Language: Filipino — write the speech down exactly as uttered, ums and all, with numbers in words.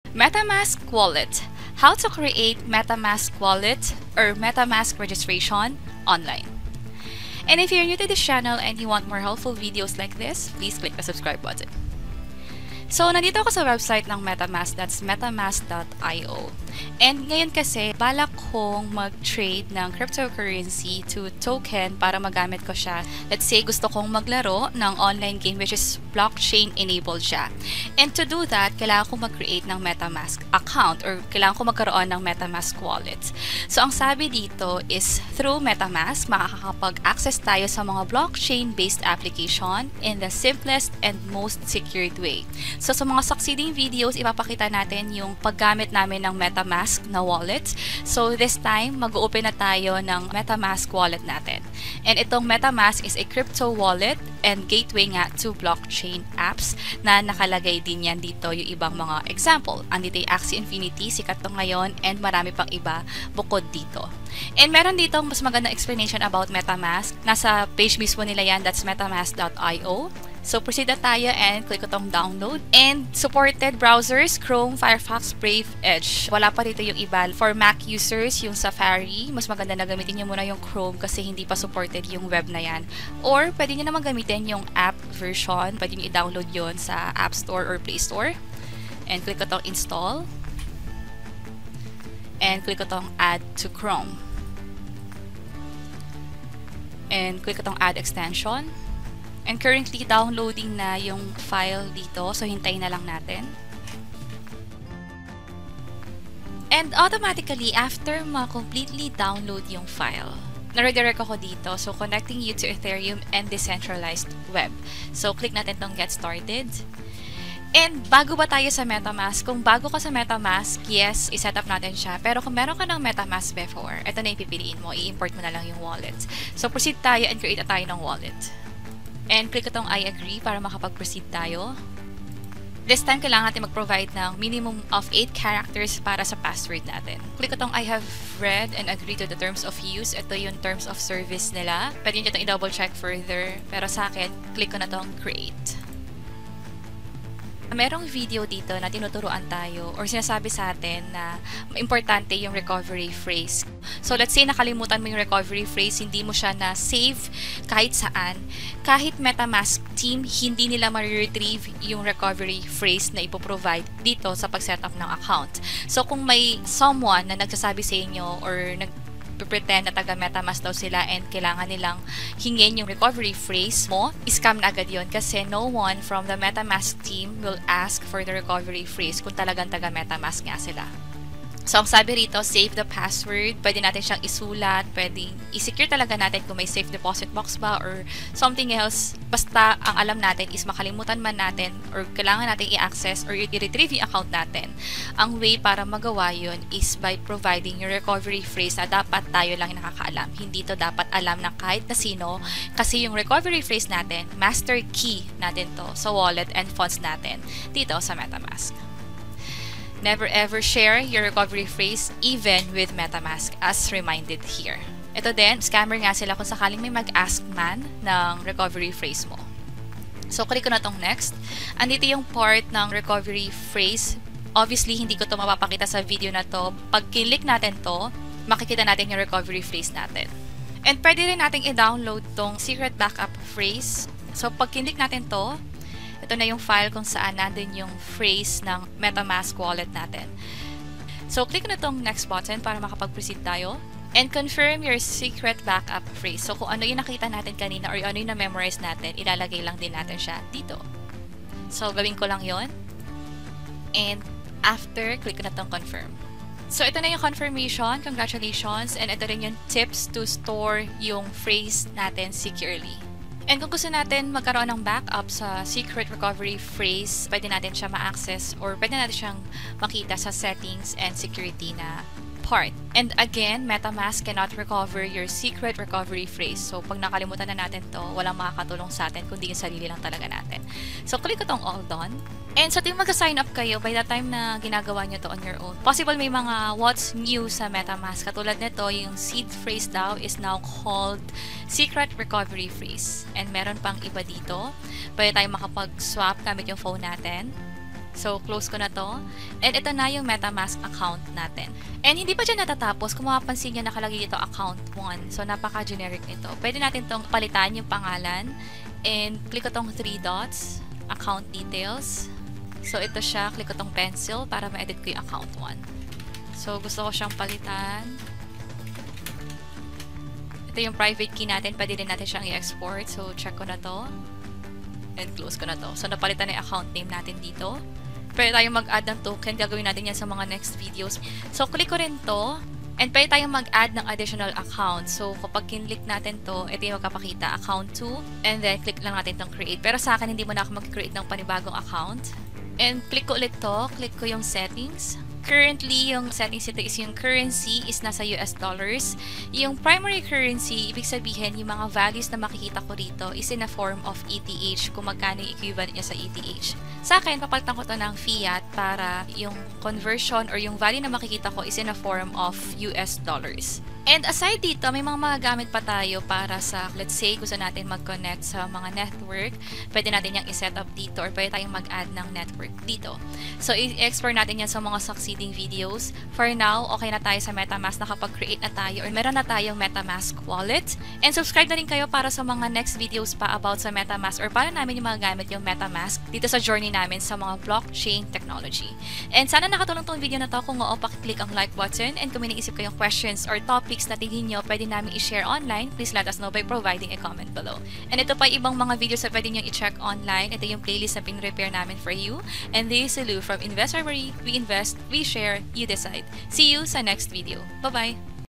MetaMask Wallet. How to create MetaMask Wallet or MetaMask registration online. And if you're new to this channel and you want more helpful videos like this, please click the subscribe button. So, nandito ako sa website ng MetaMask, that's metamask dot i o. And ngayon kasi, balak kong mag-trade ng cryptocurrency to token para magamit ko siya. Let's say, gusto kong maglaro ng online game which is blockchain-enabled siya. And to do that, kailangan ko mag-create ng MetaMask account or kailangan ko magkaroon ng MetaMask wallet. So, ang sabi dito is through MetaMask, makakapag-access tayo sa mga blockchain-based application in the simplest and most secured way. So, sa mga succeeding videos, ipapakita natin yung paggamit namin ng MetaMask na wallet. So, this time, mag-open na tayo ng MetaMask wallet natin. And itong MetaMask is a crypto wallet and gateway nga to blockchain apps na nakalagay din yan dito yung ibang mga example. Andito yung Axie Infinity, sikat to ngayon, and marami pang iba bukod dito. And meron dito mas magandang explanation about MetaMask. Nasa page mismo nila yan, that's metamask dot i o. So, proceed na tayo and click itong download. And supported browsers, Chrome, Firefox, Brave, Edge. Wala pa dito yung iba. For Mac users, yung Safari, mas maganda na gamitin nyo muna yung Chrome kasi hindi pa supported yung web na yan. Or, pwede nyo naman gamitin yung app version. Pwede nyo i-download yon sa App Store or Play Store. And click itong install. And click itong add to Chrome. And click itong add extension. And currently, downloading na yung file dito. So, hintayin na lang natin. And automatically, after ma-completely download yung file, na-redirect ako dito. So, connecting you to Ethereum and decentralized web. So, click natin tong get started. And bago ba tayo sa MetaMask? Kung bago ka sa MetaMask, yes, i-set up natin siya. Pero kung meron ka ng MetaMask before, ito na yung pipiliin mo. I-import mo na lang yung wallet. So, proceed tayo and create na tayo ng wallet. And click itong I agree para makapag-proceed tayo. This time, kailangan natin mag-provide ng minimum of eight characters para sa password natin. Click itong I have read and agree to the terms of use. Ito yung terms of service nila. Pwede nyo itong i-double check further. Pero sa akin, click ko na itong create. Merong video dito na tinuturuan tayo or sinasabi sa atin na importante yung recovery phrase. So, let's say nakalimutan mo yung recovery phrase, hindi mo siya na-save kahit saan. Kahit MetaMask team, hindi nila ma-retrieve yung recovery phrase na ipoprovide dito sa pag-setup ng account. So, kung may someone na nagsasabi sa inyo or nag pretend na taga MetaMask daw sila and kailangan nilang hingin yung recovery phrase mo, scam na agad yun kasi no one from the MetaMask team will ask for the recovery phrase kung talagang taga MetaMask nga sila. So, ang sabi rito, save the password. Pwede natin siyang isulat. Pwede i-secure talaga natin kung may safe deposit box ba or something else. Basta, ang alam natin is makalimutan man natin or kailangan natin i-access or i-retrieve yung account natin. Ang way para magawa yun is by providing yung recovery phrase na dapat tayo lang yung nakakaalam. Hindi to dapat alam ng kahit na sino kasi yung recovery phrase natin, master key natin to sa wallet and funds natin dito sa MetaMask. Never ever share your recovery phrase even with MetaMask as reminded here. Ito din, scammer nga sila kung sakaling may mag-ask man ng recovery phrase mo. So, click ko na tong next. Andito yung part ng recovery phrase. Obviously, hindi ko to mapapakita sa video na to. Pag click natin to, makikita natin yung recovery phrase natin. And pwede rin natin i-download tong secret backup phrase. So, pag click natin to, ito na yung file kung saan nandun yung phrase ng MetaMask wallet natin. So, click na tong next button para makapag-proceed tayo. And confirm your secret backup phrase. So, kung ano yung nakita natin kanina or ano yung na-memorize natin, ilalagay lang din natin siya dito. So, gawin ko lang yon. And after, click na tong confirm. So, ito na yung confirmation. Congratulations! And ito rin yung tips to store yung phrase natin securely. And kung gusto natin magkaroon ng backup sa secret recovery phrase, pwede natin siya ma-access or pwede natin siyang makita sa settings and security na part. And again, MetaMask cannot recover your secret recovery phrase. So, pag nakalimutan na natin to, walang makakatulong sa atin kundi yung sarili lang talaga natin. So, click ko tong all done. And sa tuwing mag-sign up kayo, by the time na ginagawa nyo to on your own, possible may mga what's new sa MetaMask. Katulad nito, yung seed phrase daw is now called secret recovery phrase. And meron pang iba dito. Pwede tayong makapag-swap gamit yung phone natin. So, close ko na to. And ito na yung MetaMask account natin. And hindi pa dyan natatapos. Kung mapapansin nyo, nakalagay dito account one. So, napaka-generic nito. Pwede natin tong palitan yung pangalan. And click ko tong three dots. Account details. So, ito siya. Click ko tong pencil para ma-edit ko yung account one. So, gusto ko siyang palitan. Ito yung private key natin. Pwede din natin siyang i-export. So, check ko na to. And close ko na to. So, napalitan na yung account name natin dito. Pwede tayong mag-add ng token. Gagawin natin yan sa mga next videos. So, click ko rin to. And pwede tayong mag-add ng additional account. So, kapag kinlik natin to, ito yung magkapakita. Account two. And then, click lang natin itong create. Pero sa akin, hindi mo na ako mag-create ng panibagong account. And click ko ulit to. Click ko yung settings. Currently, yung settings ito is yung currency is nasa U S dollars. Yung primary currency, ibig sabihin, yung mga values na makikita ko rito is in a form of E T H, kung magkano yung equivalent niya sa E T H. Sa akin, papalitan ko to ng fiat para yung conversion or yung value na makikita ko is in a form of U S dollars. And aside dito, may mga magagamit pa tayo para sa, let's say, gusto natin mag-connect sa mga network. Pwede natin yung i-set up dito or pwede tayong mag-add ng network dito. So, i-explore natin yan sa mga succeeding videos. For now, okay na tayo sa MetaMask, nakapag-create na tayo or meron na tayong MetaMask wallet. And subscribe na rin kayo para sa mga next videos pa about sa MetaMask or paano namin yung magagamit yung MetaMask dito sa journey namin sa mga blockchain technology. And sana nakatulong tong video na to. Kung oo, pakiclick ang like button. And kung may naisip kayong questions or topics na tingin nyo pwede namin i-share online, please let us know by providing a comment below. And ito pa ibang mga videos na pwede nyo i-check online. Ito yung playlist na pin-repair namin for you. And this is Lou from Investory. We invest, we share, you decide. See you sa next video. Bye-bye!